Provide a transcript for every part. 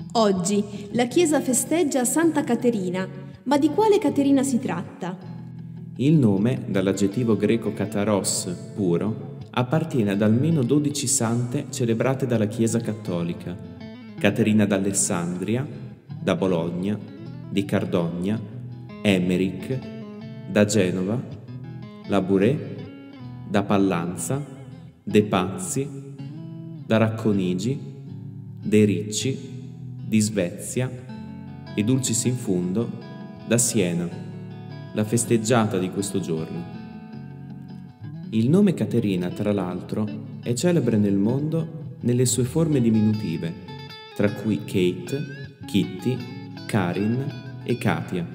Oggi la Chiesa festeggia Santa Caterina, ma di quale Caterina si tratta? Il nome, dall'aggettivo greco kataros, puro, appartiene ad almeno 12 sante celebrate dalla Chiesa cattolica: Caterina d'Alessandria, da Bologna, di Cardogna, Emmerich, da Genova, Labouré, da Pallanza, De Pazzi, da Racconigi, De Ricci, di Svezia e Dulcis in Fundo, da Siena, la festeggiata di questo giorno. Il nome Caterina, tra l'altro, è celebre nel mondo nelle sue forme diminutive, tra cui Kate, Kitty, Karin e Katia.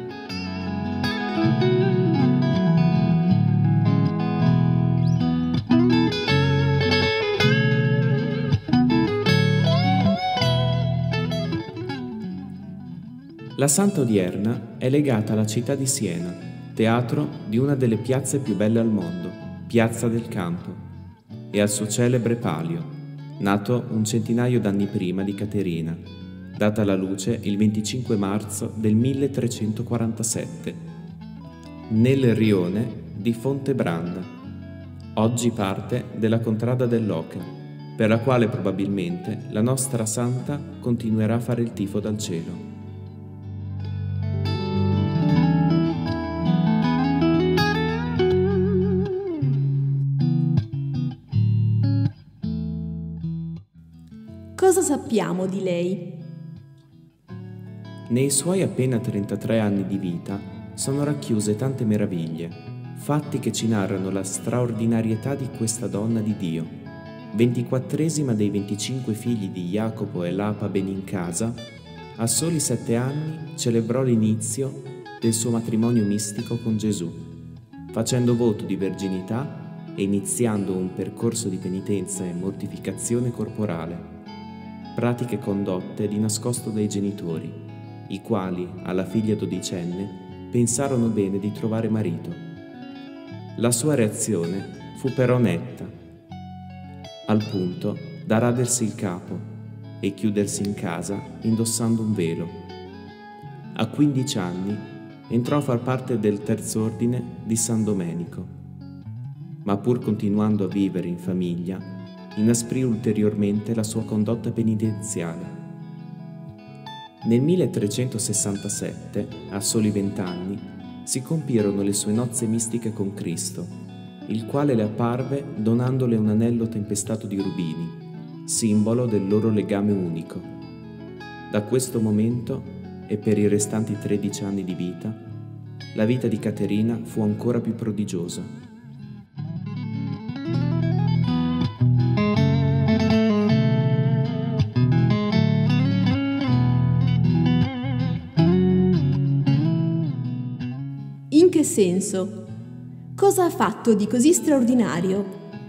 La santa odierna è legata alla città di Siena, teatro di una delle piazze più belle al mondo, Piazza del Campo, e al suo celebre Palio, nato un centinaio d'anni prima di Caterina, data alla luce il 25 marzo del 1347, nel rione di Fontebranda, oggi parte della contrada dell'Oca, per la quale probabilmente la nostra santa continuerà a fare il tifo dal cielo. Cosa sappiamo di lei? Nei suoi appena 33 anni di vita sono racchiuse tante meraviglie, fatti che ci narrano la straordinarietà di questa donna di Dio. 24esima dei 25 figli di Jacopo e Lapa Benincasa, a soli 7 anni celebrò l'inizio del suo matrimonio mistico con Gesù, facendo voto di verginità e iniziando un percorso di penitenza e mortificazione corporale, pratiche condotte di nascosto dai genitori, i quali, alla figlia dodicenne, pensarono bene di trovare marito. La sua reazione fu però netta, al punto da radersi il capo e chiudersi in casa indossando un velo. A 15 anni entrò a far parte del terzo ordine di San Domenico, ma pur continuando a vivere in famiglia, inasprì ulteriormente la sua condotta penitenziale. Nel 1367, a soli 20 anni, si compirono le sue nozze mistiche con Cristo, il quale le apparve donandole un anello tempestato di rubini, simbolo del loro legame unico. Da questo momento e per i restanti 13 anni di vita, la vita di Caterina fu ancora più prodigiosa. In che senso? Cosa ha fatto di così straordinario?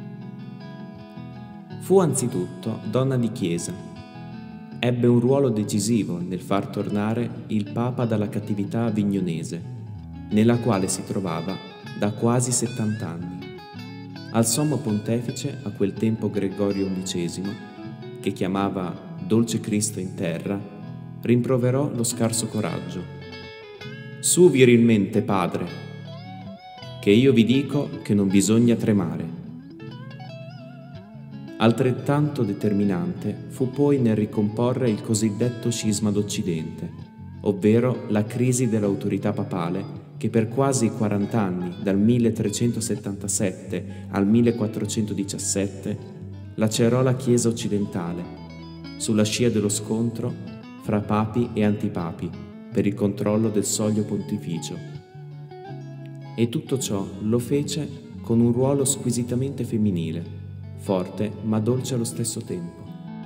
Fu anzitutto donna di chiesa. Ebbe un ruolo decisivo nel far tornare il Papa dalla cattività avignonese, nella quale si trovava da quasi 70 anni. Al sommo pontefice, a quel tempo Gregorio XI, che chiamava Dolce Cristo in terra, rimproverò lo scarso coraggio. Su virilmente, padre, che io vi dico che non bisogna tremare. Altrettanto determinante fu poi nel ricomporre il cosiddetto scisma d'Occidente, ovvero la crisi dell'autorità papale che per quasi 40 anni, dal 1377 al 1417, lacerò la Chiesa occidentale, sulla scia dello scontro fra papi e antipapi, per il controllo del soglio pontificio. E tutto ciò lo fece con un ruolo squisitamente femminile, forte ma dolce allo stesso tempo.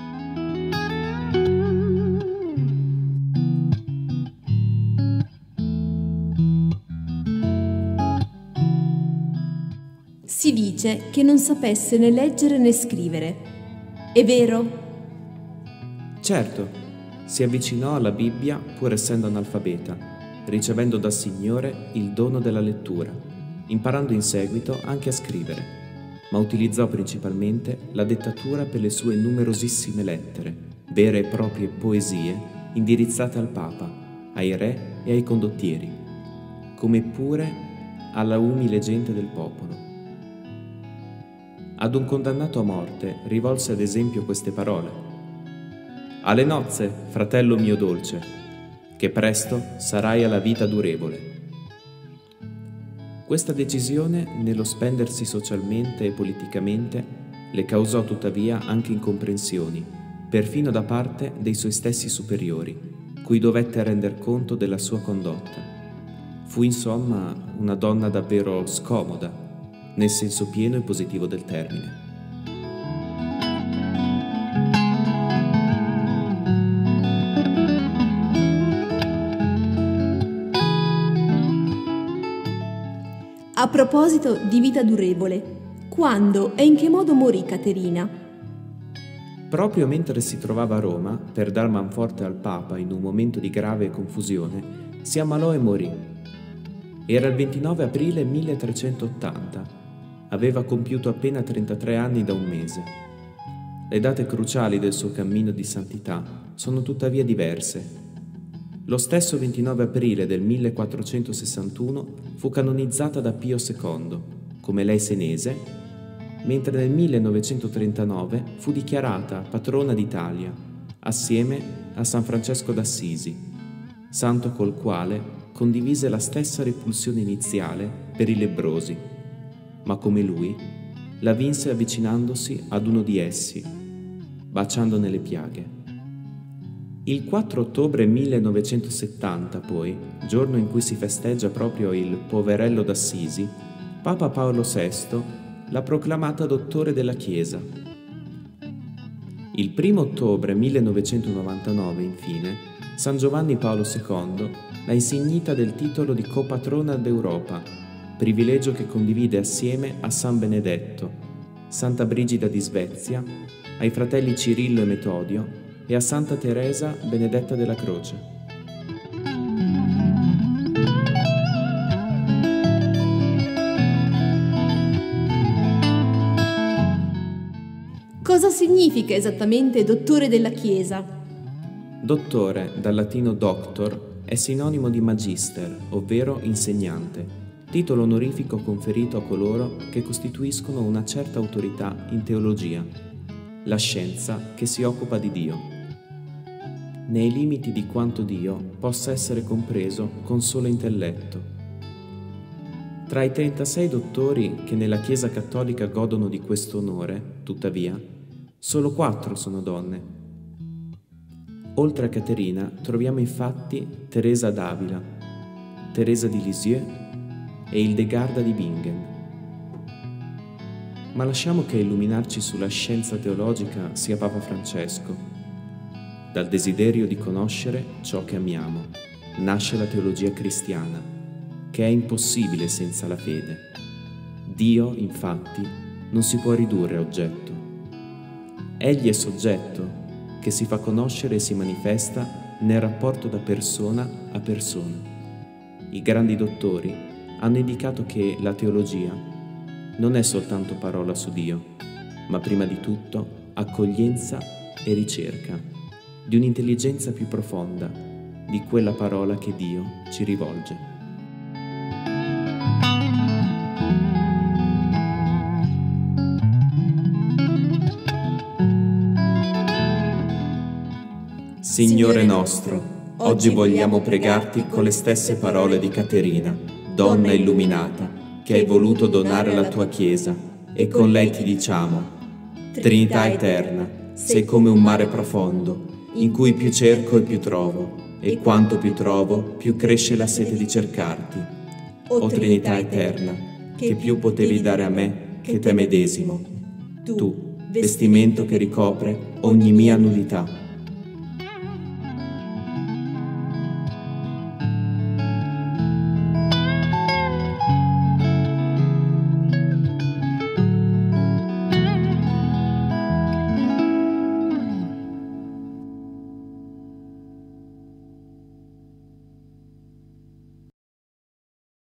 Si dice che non sapesse né leggere né scrivere. È vero? Certo, si avvicinò alla Bibbia pur essendo analfabeta, ricevendo dal Signore il dono della lettura, imparando in seguito anche a scrivere, ma utilizzò principalmente la dettatura per le sue numerosissime lettere, vere e proprie poesie indirizzate al Papa, ai re e ai condottieri, come pure alla umile gente del popolo. Ad un condannato a morte rivolse ad esempio queste parole: «Alle nozze, fratello mio dolce, che presto sarai alla vita durevole». Questa decisione, nello spendersi socialmente e politicamente, le causò tuttavia anche incomprensioni, perfino da parte dei suoi stessi superiori, cui dovette render conto della sua condotta. Fu insomma una donna davvero scomoda, nel senso pieno e positivo del termine. A proposito di vita durevole, quando e in che modo morì Caterina? Proprio mentre si trovava a Roma per dar manforte al Papa in un momento di grave confusione, si ammalò e morì. Era il 29 aprile 1380. Aveva compiuto appena 33 anni da un mese. Le date cruciali del suo cammino di santità sono tuttavia diverse. Lo stesso 29 aprile del 1461 fu canonizzata da Pio II, come lei senese, mentre nel 1939 fu dichiarata patrona d'Italia, assieme a San Francesco d'Assisi, santo col quale condivise la stessa repulsione iniziale per i lebbrosi, ma come lui la vinse avvicinandosi ad uno di essi, baciandone le piaghe. Il 4 ottobre 1970, poi, giorno in cui si festeggia proprio il Poverello d'Assisi, Papa Paolo VI l'ha proclamata dottore della Chiesa. Il 1 ottobre 1999, infine, San Giovanni Paolo II l'ha insignita del titolo di copatrona d'Europa, privilegio che condivide assieme a San Benedetto, Santa Brigida di Svezia, ai fratelli Cirillo e Metodio e a Santa Teresa Benedetta della Croce. Cosa significa esattamente dottore della Chiesa? Dottore, dal latino doctor, è sinonimo di magister, ovvero insegnante, titolo onorifico conferito a coloro che costituiscono una certa autorità in teologia, la scienza che si occupa di Dio, nei limiti di quanto Dio possa essere compreso con solo intelletto. Tra i 36 dottori che nella Chiesa cattolica godono di questo onore, tuttavia, solo 4 sono donne. Oltre a Caterina troviamo infatti Teresa d'Avila, Teresa di Lisieux e Hildegarda di Bingen. Ma lasciamo che a illuminarci sulla scienza teologica sia Papa Francesco. Dal desiderio di conoscere ciò che amiamo nasce la teologia cristiana, che è impossibile senza la fede. Dio, infatti, non si può ridurre a oggetto. Egli è soggetto che si fa conoscere e si manifesta nel rapporto da persona a persona. I grandi dottori hanno indicato che la teologia non è soltanto parola su Dio, ma prima di tutto accoglienza e ricerca di un'intelligenza più profonda di quella parola che Dio ci rivolge. Signore nostro, oggi vogliamo pregarti con le stesse parole di Caterina, donna illuminata, che hai voluto donare alla tua Chiesa, e con lei ti diciamo: Trinità eterna, sei come un mare profondo, in cui più cerco e più trovo, e quanto più trovo, più cresce la sete di cercarti. O Trinità eterna, che più potevi dare a me che te medesimo, tu, vestimento che ricopre ogni mia nudità.